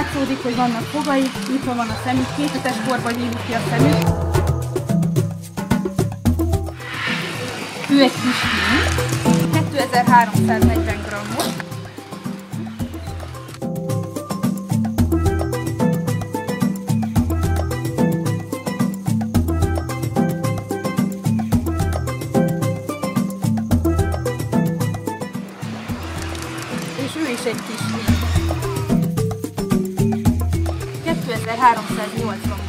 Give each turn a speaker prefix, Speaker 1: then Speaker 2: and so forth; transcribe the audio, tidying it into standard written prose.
Speaker 1: látszódik, hogy vannak fogai, nyitva van a szemük, 2 hetes korban nyílik ki a szemük. Ő egy kis fiú, 2340 g-os. És ő is egy kis fiú. 2380